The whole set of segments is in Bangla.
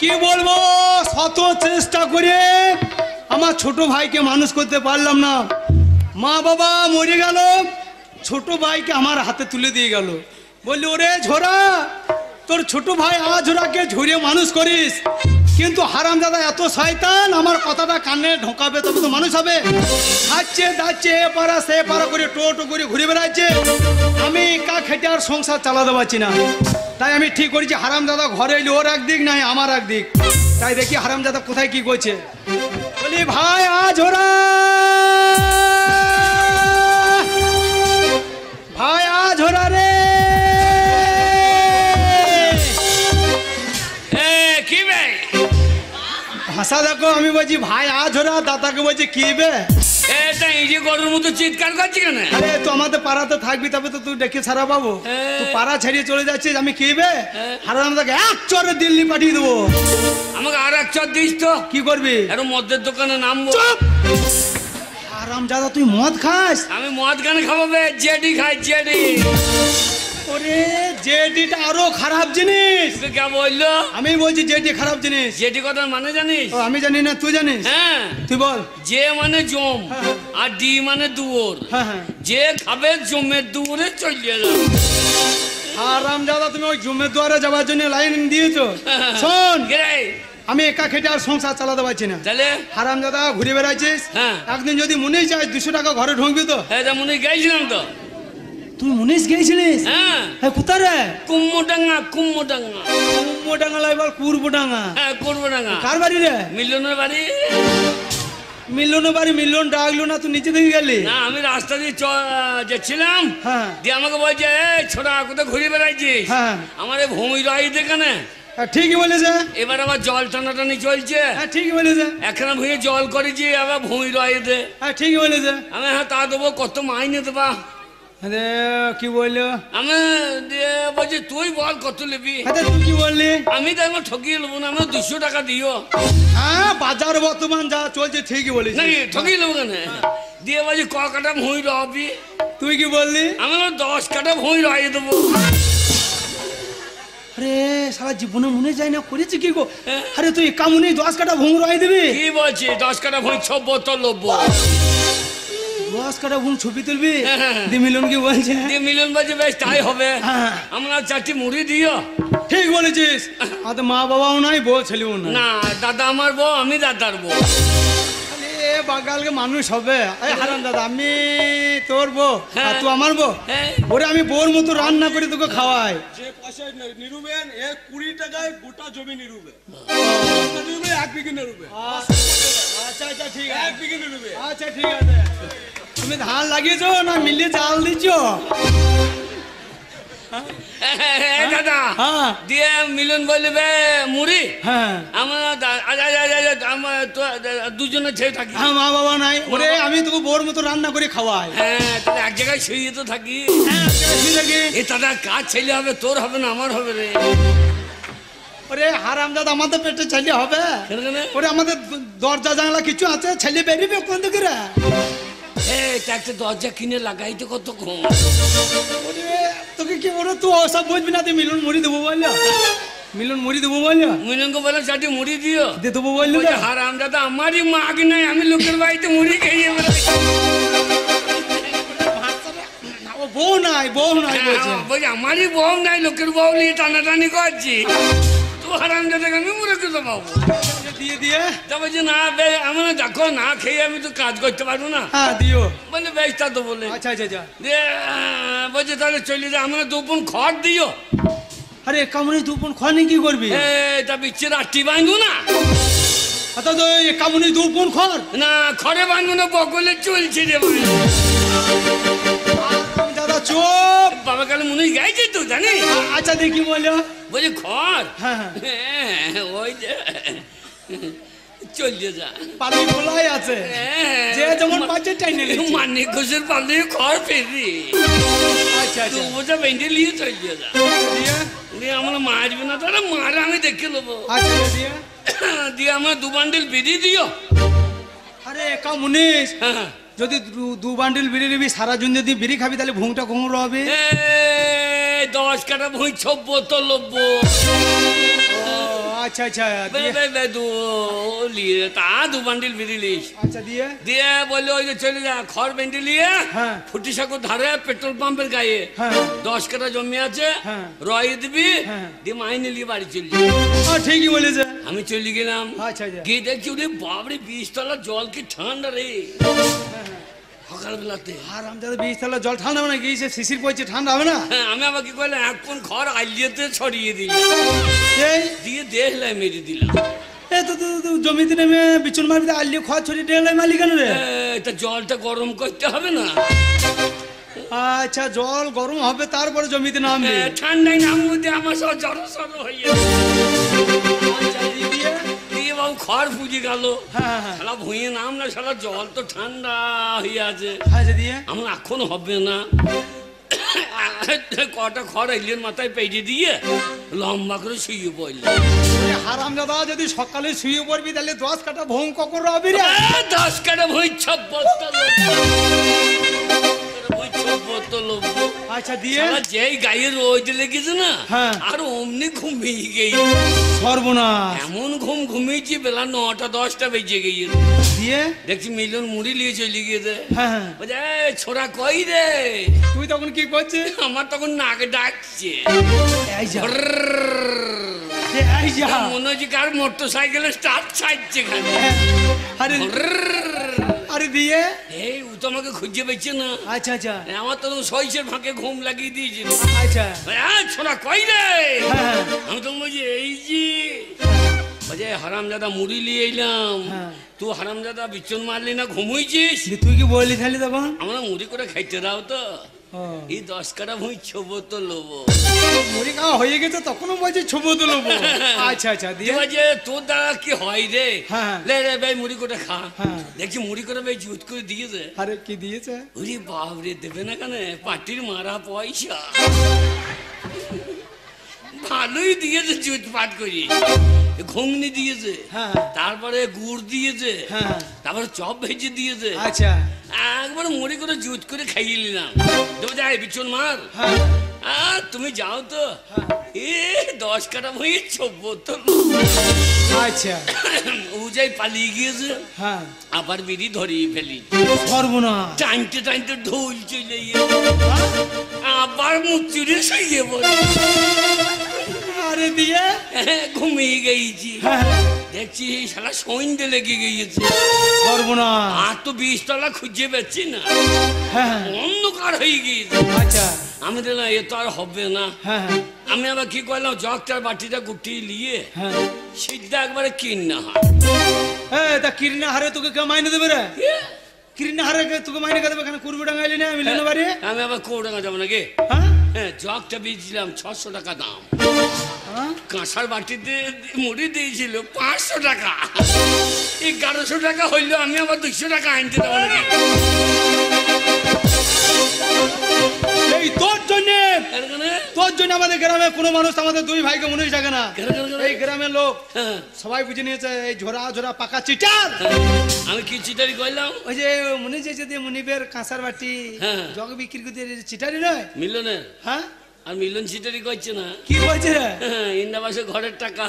কি বলবো, শত চেষ্টা করে আমার ছোট ভাইকে মানুষ করতে পারলাম না। মা বাবা মরে গেল, ছোট ভাইকে আমার হাতে তুলে দিয়ে গেল। বললি ওরে ঝোরা, তোর ছোট ভাই ঝোরাকে ঝরিয়ে মানুষ করিস, কিন্তু হারামজাদা এত শয়তান, আমার কথাটা কানে ঢোকাবে তবে তো মানুষ হবে। খাচ্ছে দাচ্ছে এ পাড়া সে পাড়া করে টোটো করে ঘুরে বেড়াচ্ছে, আমি একা খেটে আর সংসার চালাতে পারছি না। তাই আমি ঠিক করেছি হারামজাদা ঘরে এলে ওর একদিক নাই আমার একদিক। তাই দেখি হারামজাদা কোথায় কি করছে। বলি ভাই ঝোরা, ভাই ঝোরা রে। কি বে ভাষা দেখো, আমি বলছি ভাই ঝোরা, দাদাকে বলছি কি বে। এটা ইজি গরুর মতো চিৎকার করছি কেন? আরে তো আমাদের পাড়াতে থাকবি, তবে তো তুই ডেকে সারা পাবো। তুই পাড়া ছাড়িয়ে চলে যাচ্ছিস, আমি কি বে হারামজাদাকে এক চরে দিল্লি পাঠিয়ে দেবো। আমাকে আর এক চর দিস তো। কি করবি? আর মদের দোকানে নামবো। হারামজাদা তুই মদ খাস? আমি মদ কেন খাবো বে? জেডি খাই, জেডি। ওরে জেডিটা আরো খারাপ জিনিস। কে বললো? আমি বলছি জেডি খারাপ জিনিস। জেডি কথার মানে জানিস? ও আমি জানি না, তুই জানিস? হ্যাঁ তুই বল। যে মানে জম, হ্যাঁ। আর ডি মানে দুয়োর। হ্যাঁ হ্যাঁ, যে খাবে জমের দুয়োরে চলিয়ে যাবে। হারামজাদা তুমি ওই জমের দুয়ারে যাওয়ার জন্য লাইন দিয়েছো? শোন, আমি একা খেটে আর সংসার চালাতে পারছি না। তাহলে হারামজাদা ঘুরে বেড়াচ্ছিস, হ্যাঁ। একদিন যদি মনেই চাই 200 টাকা ঘরে ঢুকবি তো? হ্যাঁ মনে গেছিলাম তো। তুই মুনিশ গেছিলিস? হ্যাঁ কোথায় রে? কুম্মডাঙ্গা, কুম্মডাঙ্গা। কুম্ভডাঙ্গা লাইবার কুরবডাঙ্গা? হ্যাঁ কুরবডাঙ্গা। কার বাড়ি রে? মিলনের বাড়ি। মিলনের বাড়ি? মিলন ডাকলো না, তুই নিচে থেকে গেলি? না আমি রাস্তা দিয়ে যাচ্ছিলাম, হ্যাঁ। দিয়ে আমাকে বলছে এই ছোটা কোথায় ঘুরে বেড়াইছিস? হ্যাঁ। আমার এই ভূমি রাই দেখানে। হ্যাঁ, ঠিকই বলেছে। এবার আবার জল টানাটানি চলছে। হ্যাঁ ঠিকই বলেছে। এখানে ভুঁয়ে জল করেছি, আবার ভূমি রাই দে। হ্যাঁ ঠিকই বলেছে। আমি হ্যাঁ তা দেবো, কত মাইনে দেবা? আরে কি বললো? আমি দিয়ে বলছি তুই বল কত নেবি? আচ্ছা তুই কি বললি? আমি তো এখন ঠকিয়ে নেবো না, আমি 200 টাকা দিও। হ্যাঁ বাজার বর্তমান যা চলছে ঠিকই বলিস। নাকি ঠকিয়ে নেবো কেন? দিয়ে বলছি ক কাটা ভুঁই রবি? তুই কি বললি? আমি 10 কাটা ভুঁই রাই দেবো। আরে সারা জীবনে মনে যায় না করেছি কি গো? আরে তুই কামুনি 10 কাটা ভুং রাই দিবি? কি বলছি 10 কাটা ভুঁই 6 বোতল লব্বো। 10 কাটা ভুং ছবি তুলবি? দি মিলন কি বলছে? দিয়ে মিলন বলছে বেশ তাই হবে, হ্যাঁ। আমরা 4টি মুড়ি দিও। ঠিক বলেছিস। আর মা বাবাও নাই, বউ ছেলেও নাই। না দাদা আমার বউ, আমি দাদার বউ। এ বাগালকে মানুষ হবে। এই হারাম দাদা, আমি তোর বউ আর তুই আমার বউ। হ্যাঁ। ওরে আমি বউর মতো রান্না করে তোকে খাওয়াই। যে পয়সা নিরুবেন 20 টাকায় গোটা জমি নিরুবে। নিরুবে 1 বিঘে নিরুবে। আচ্ছা আচ্ছা ঠিক আছে। 1 বিঘে নিরুবে। আচ্ছা ঠিক আছে। তুমি ধান লাগিয়েছো না মিলে চাল দিচ্ছো? দাদা হ্যাঁ দিয়ে মিলন বলবে মুড়ি। হ্যাঁ আমরা দুজনে ছেড়ে থাকি। হ্যাঁ মা বাবা নাই। ওরে আমি তোকে বউর মতো রান্না করে খাওয়াই। হ্যাঁ তাহলে এক জায়গায় শুয়ে তো থাকি। হ্যাঁ ঠিক আছে। এ দাদা কাজ ছেলে হবে, তোর হবে না আমার হবে রে। ওরে হারাম দাদা, আমাদের পেটে ছেলে হবে? কেন কেন? ওরে আমাদের দরজা জানলা কিছু আছে, ছেলে বেরিয়ে কোন দিকে রে? একটা দরজা কিনে লাগাইতে কত কম। ওরে তোকে কি বলো, তুই ওসব বুঝবি না। তুই মিলন মুড়ি দেবো বললো, মিলন মুড়ি দেবো বললো, মিলনকে বলে 4টি মুড়ি দিও। দিয়ে দেবো বললো। হারাম দাদা আমারই মাগ নাই, আমি লোকের বাড়িতে মুড়ি খেয়ে বেড়াই। ও বউ নাই, বউ নাই বলছে। বলছি আমারই বউ নাই, লোকের বউ নিয়ে টানাটানি করছি। তো হারাম দাদাকে আমি মুড়ে খেতে পাবো দিয়ে দিয়ে তা বলছি না আমরা দেখো না খেয়ে আমি তো কাজ করতে পারবো না। হ্যাঁ দিও। বলে বেশ তা তো বলে। আচ্ছা আচ্ছা আচ্ছা। দিয়ে বলছে তাহলে চলে যা, আমরা 2 পুন খড় দিও। আরে কামুনি 2 পুন খনি কি করবি? তা বিচ্ছির আটটি বাঁধবো না। আচ্ছা তো কামুনি 2 পুন খড় না খড়ে বাঁধবো না, বকলে চলছে রে ভাই। দাদা চুপ। বাবা কালে মনে গাইছে তো জানি। আচ্ছা দেখি বললো। বলছে খড় হ্যাঁ ওই যে চলিয়ে যা, পালি খোলাই আছে, যে যেমন পাচ্ছে টাইনে নিচ্ছে। মানিক ঘোষের পালে খড় ফেরি। আচ্ছা আচ্ছা। তো বোঝা বেঁধে নিয়ে চলিয়ে যা। দিয়ে দিয়ে আমরা মারবে না, তাহলে মারা আমি দেখে নেবো। আচ্ছা দিয়ে দিয়ে আমরা 2 বান্ডিল বিড়ি দিও। আরে কামুনিস, হ্যাঁ যদি 2 বান্ডিল বিড়ি নিবি, সারা দিন যদি বিড়ি খাবি তাহলে ভুংটা কম হবে। 10 কাটা ভুঁই 6 বোতল লব্বো। আচ্ছা আচ্ছা দিয়ে দু বান্ডিল বেরিলিস আচ্ছা দিয়ে দিয়ে বললো ওই যে চলে যা খড় বেঁধে নিয়ে হ্যাঁ। ফুটি সাঁকুর ধারে পেট্রোল পাম্পের গায়ে হ্যাঁ। 10 কাঠা জমি আছে হ্যাঁ। রয় দিবি হ্যাঁ। দিয়ে মাইনে নিয়ে বাড়ি চলে ঠিকই বলেছে। আমি চলে গেলাম আচ্ছা আচ্ছা গিয়ে দেখছি ওরে বাবরে 20 তলার জল কি ঠান্ডা রে সকালবেলাতে। আর আমজাদা 20 তলা জল ঠান্ডা হবে না গিয়েছে শিশির পড়ছে ঠান্ডা হবে না? হ্যাঁ, আমি আবার কি করলাম এক কোন খড় আইলিয়েতে ছড়িয়ে দিই এই দিয়ে দেখলাম মেরে দিলাম। এ তো জমিতে নেমে বিচুন মারবি আল্লি খড় ছড়িয়ে ডেলে মালি কেন রে? তা জলটা গরম করতে হবে না? আচ্ছা জল গরম হবে তারপরে জমিতে নামবে। ঠান্ডায় নামবো দিয়ে আমার সব জ্বর সর হয়ে যাবে। আচ্ছা, দিয়ে? দিয়ে বাবু খড় পুজে গেল হ্যাঁ হ্যাঁ শালা ভুঁয়ে নাম না শালা জল তো ঠান্ডা হয়ে আছে আচ্ছা দিয়ে আমার এখন হবে না। কটা খড় এলিয়ের মাথায় পেটে দিয়ে লম্বা করে শুয়ে পড়লাম। হারামজাদা যদি সকালে শুয়ে পড়বি তাহলে 10 কাটা ভোং কখন রবি রে? 10 কাটা ভুঁই আচ্ছা দিয়ে যেই গায়ে রোদ লেগেছে না হ্যাঁ। আর অমনি ঘুমিয়ে গেই সর্বনাশ এমন ঘুমিয়েছি বেলা 9টা 10টা বেজে গিয়ে দিয়ে দেখছি মিলন মুড়ি নিয়ে চলে গিয়েছে। হ্যাঁ হ্যাঁ বলছে এই ছোড়া কই রে? তুই তখন কি করছিস? আমার তখন নাক ডাকছে এই যা ব্রররর। এই যা মনে হচ্ছে কার মোটর সাইকেলে স্টার্ট ছাড়ছে খালি আরে ব্রররর। আরে দিয়ে এই ও তো আমাকে খুঁজে পেয়েছে না। আচ্ছা আচ্ছা আমার তো শৈশের ফাঁকে ঘুম লাগিয়ে দিয়েছিল। আচ্ছা ছোড়া কই রে? হ্যাঁ আমি তো বলছি এই যে বলছে হারামজাদা মুড়ি নিয়ে এলাম। হ্যাঁ। তুই হারামজাদা বিচন মারলি না ঘুমুইছিস? দিয়ে তুই কি বললি তাহলে তখন? আমরা মুড়ি করে খাইতে দাও তো ও, এই 10 কাটা ভুঁই ছোবো তো লোবো। মুড়ি খাওয়া হয়ে গেছে তখনও বলছি ছবো তুলবো। আচ্ছা আচ্ছা দিয়ে যে তোর দ্বারা কি হয় রে? হ্যাঁ। লে রে ভাই মুড়ি করে খা। হ্যাঁ। দেখছি মুড়ি করে ভাই জুত করে দিয়েছে। আরে কি দিয়েছে? ওরে বাপ রে দেবে না কেন পাটির মারা পয়সা ভালোই দিয়েছে জুত পাট করি ঘুগনি দিয়েছে হ্যাঁ তারপরে গুড় দিয়েছে হ্যাঁ তারপরে চপ ভেজে দিয়েছে আচ্ছা একবার মুড়ি করে জুত করে খাইয়ে নিলাম। দেবো যাই বিচন মার হ্যাঁ আর তুমি যাও তো এ 10 কাটা ভুঁই ছোবো তো আচ্ছা ও যাই পালিয়ে গিয়েছে হ্যাঁ আবার বিড়ি ধরিয়ে ফেলি সর্বনাশ টাইনতে টাইনতে ঢোল চলে আবার মুচুরে শুয়ে পড়ে আরে দিয়ে ঘুমিয়ে গেছি হ্যাঁ দেখছি শালা সন্ধ্যে লেগে গিয়েছে সর্বনাশ আর তো 20 তলা খুঁজে পাচ্ছি না হ্যাঁ অন্ধকার হয়ে গিয়েছে। আচ্ছা আমি দিলাম এ তো আর হবে না। হ্যাঁ আমি আবার কি করলাম জগটার বাটিটা গুটিয়ে নিয়ে হ্যাঁ সিদ্ধা একবারে কিনা হয় হ্যাঁ তা কিরনা হারে তোকে কেউ মাইনে দেবে রে? কিরনা হারে তোকে মাইনে কে দেবে? কেন কুরবি ডাঙাইলি না মিলে না বাড়ি? আমি আবার কৌডাঙ্গা যাবো নাকি? হ্যাঁ হ্যাঁ জগটা বেচছিলাম 600 টাকা দাম। হ্যাঁ? কাঁসার বাটিতে মুড়ি দিয়েছিল 500 টাকা। 1100 টাকা হইলো আমি আবার 200 টাকা আনতে দেবো নাকি? এই তোর জন্য আমাদের গ্রামে কোনো মানুষ আমাদের দুই ভাইকে মনে থাকে না। এই গ্রামের লোক হ্যাঁ, সবাই বুঝে নিয়েছে এই ঝোরা ঝোরা পাকা চিটার। আমি কি চিটারি করলাম? ওই যে মনে যে যদি মনিবের কাঁসার বাটি হ্যাঁ। জগ বিক্রি করতে চিটারি নয়? মিলনের হ্যাঁ আর মিলন চিটারি করছে না। কি বলছে রে? ইন্দাবাসে ঘরের টাকা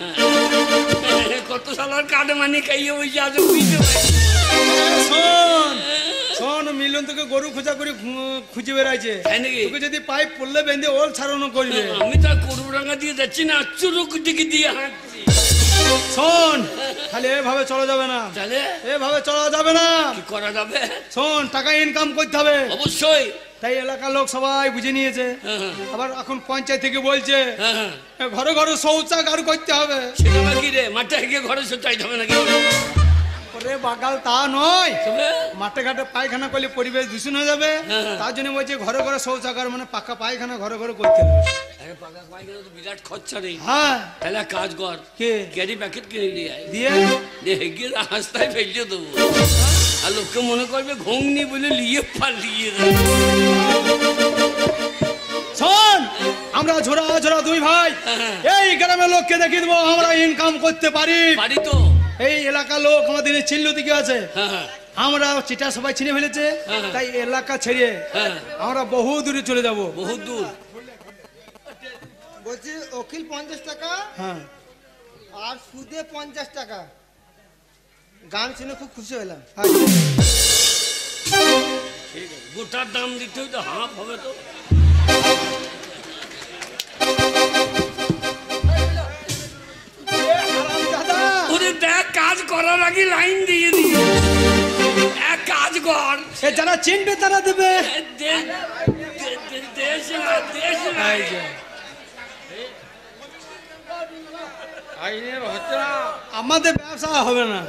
কত সালার কাটে মানি খাইয়ে বসে আজ বুঝতে পারি। শোন শোন মিলন তোকে গরু খোঁজা করে খুঁজে বেড়াইছে। তাই নাকি? তোকে যদি পাইপ পড়লে বেঁধে ওল ছাড়ানো করবে। আমি তো করুরাঙ্গা দিয়ে যাচ্ছি না চুরুক দিকে দিয়ে হাঁটছি। শোন খালি এভাবে চলা যাবে না, তাহলে এভাবে চলা যাবে না। কি করা যাবে? শোন টাকা ইনকাম করতে হবে। অবশ্যই। তাই এলাকার লোক সবাই বুঝে নিয়েছে। হ্যাঁ, আবার এখন পঞ্চায়েত থেকে বলছে হ্যাঁ, হ্যাঁ। ঘরে ঘরে শৌচাগার করতে হবে। সেটা বাকি রে মাঠে গিয়ে ঘরে চাইতে হবে নাকি? ওরে বাগাল তা নয়, তবে মাঠে ঘাটে পায়খানা করলে পরিবেশ দূষণ হয়ে যাবে। হ্যাঁ। তার জন্য বলছে ঘরে ঘরে শৌচাগার মানে পাকা পায়খানা ঘরে ঘরে করতে হবে। আরে পাকা পায়খানা তো বিরাট খরচা রে। হ্যাঁ তাহলে এক কাজ কর, কে ক্যারি প্যাকেট কিনে নিয়ে আয়, দিয়ে দিয়ে গিয়ে রাস্তায় ফেলে দেবো। আর লোককে মনে করবে ঘুমনি বলে লিয়ে পালিয়ে যাবে। শোন আমরা ঝোরা ঝোরা দুই ভাই হ্যাঁ। এই গ্রামের লোককে দেখিয়ে দেবো আমরা ইনকাম করতে পারি। পারি তো। এই এলাকার লোক আমাদের চিহ্ন দিকে আছে। হ্যাঁ, হ্যাঁ, আমরা চিটা সবাই চিনে ফেলেছে। হ্যাঁ। তাই এলাকা ছেড়ে হ্যাঁ। আমরা বহু দূরে চলে যাব। বহুত দূর। বলছি অখিল 50 টাকা হ্যাঁ আর সুদে 50 টাকা। গান শুনে খুব খুশি হলাম। ঠিক আছে, গোটার দাম দিতে হইতো হাফ হবে তো। দাদা ওরে দেখ, কাজ করার আগে লাইন দিয়ে দিই। এক কাজ কর, এ যারা চিনবে তারা দেবে। দেশ না, দেশ না। আমাদের ব্যবসা হবে না।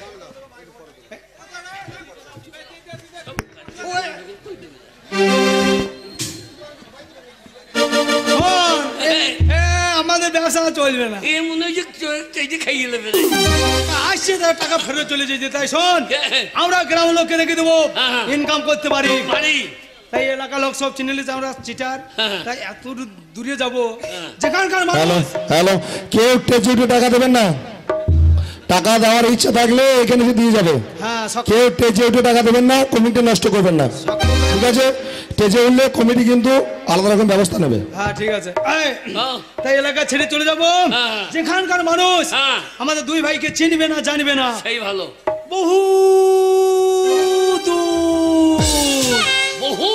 শোন, আমাদের ব্যবসা চলবে না। এ মনে হয় যে খাইয়ে নেবে। আসছে তার টাকা ফেরত চলে যেতে। তাই শোন, আমরা গ্রাম লোককে রেখে দেবো, হ্যাঁ। ইনকাম করতে পারি। বাড়ি তাই এলাকার লোক সব চিনে নিয়েছে আমরা চিটার। হ্যাঁ। তাই এত দূরে যাব যেখানকার হ্যালো মানুষ। হ্যালো, কেউ টেজুটে টাকা দেবেন না। টাকা দেওয়ার ইচ্ছা থাকলে এখানে এসে দিয়ে যাবে। হ্যাঁ, কেউ টেজে উঠে টাকা দেবেন না, কমিটি নষ্ট করবেন না, ঠিক আছে? টেজে উঠলে কমিটি কিন্তু আলাদা রকম ব্যবস্থা নেবে। হ্যাঁ ঠিক আছে। এই, হ্যাঁ। তাই এলাকা ছেড়ে চলে যাব হ্যাঁ। যেখানকার মানুষ হ্যাঁ। আমাদের দুই ভাইকে চিনবে না, জানবে না। সেই ভালো। বহু দূর। বহু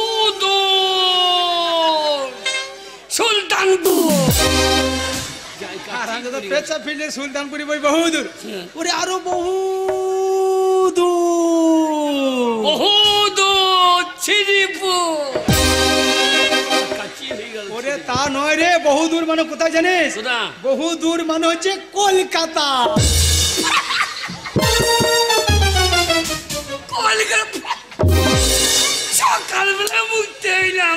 দূর, সুলতানপুর। আর আমি তো পেঁচা ফিল্ডে সুলতানপুরি বই বহু দূর। ওরে আরো বহু দূর। বহু দূর, শ্রীপুর। কাছে হয়ে গেল। ওরে তা নয় রে, বহু দূর মানে কোথায় জানিস? কোথায়? বহু দূর মানে হচ্ছে কলকাতা। কলকাতা। সকালবেলা মুখতে এলাম,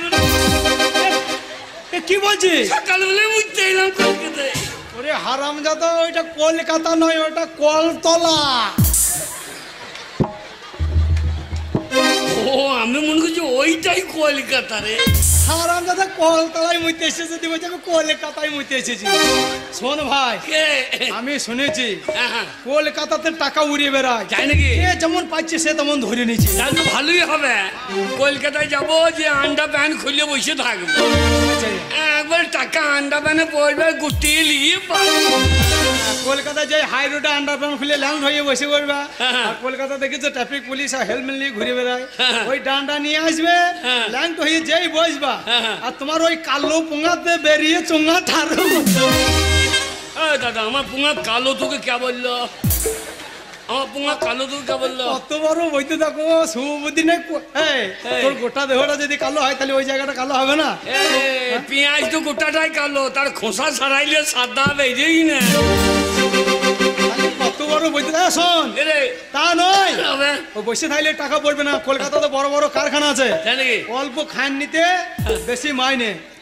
এ কি বলছিস? সকালবেলা মুখতে এলাম কলকাতায়। ওরে হারামজাদা, ওইটা কলকাতা নয়, ওটা কলতলা। ও, আমি মনে করছি ওইটাই কলকাতা রে। হারামজাদা কলতলায় মুইতে এসেছে, তুই বলছিস আমি কলকাতায় মুইতে এসেছি। শোন ভাই, কে? আমি শুনেছি হ্যাঁ, হ্যাঁ। কলকাতাতে টাকা উড়িয়ে বেড়ায়। তাই নাকি? এ যেমন পাচ্ছে সে তেমন ধরে নিচ্ছে। তাহলে তো ভালোই হবে। কলকাতায় যাবো, যে আন্ডা প্যান্ট খুলে বসে থাকবো। একবার টাকা আন্ডা প্যানে পড়বে, গুটিয়ে নিয়ে কলকাতায় যাই হাই রোডে আন্ডারগ্রাউন্ড খুলে ল্যান্ড হয়ে বসে পড়বা। হ্যাঁ। আর কলকাতা দেখেছো ট্রাফিক পুলিশ আর হেলমেট নিয়ে ঘুরে বেড়ায়। হ্যাঁ। ওই ডান্ডা নিয়ে আসবে, হ্যাঁ। ল্যান্ড হয়ে যেই বসবা, হ্যাঁ। আর তোমার ওই কালো পোঙাতে বেরিয়ে চোঙা ঠারো। দাদা, আমার পুঙা কালো, তোকে কে বললো? আমার পুঙা কালো, তোকে কে বললো? কত বড় বইতে থাকো, শুভবুদ্ধি নেই। এই, এই। তোর গোটা দেহটা যদি কালো হয় তাহলে ওই জায়গাটা কালো হবে না? এ, পেঁয়াজ তো গোটাটাই কালো, তার খোসা ছাড়াইলে সাদা বেরিয়েই না। তাহলে কত বড় বইতে থাকে। শোন, এরে, তা নয়, হবে। ও বসে থাকলে টাকা পড়বে না। কলকাতাতে বড় বড় কারখানা আছে, তাই নাকি? অল্প খান নিতে বেশি মাইনে।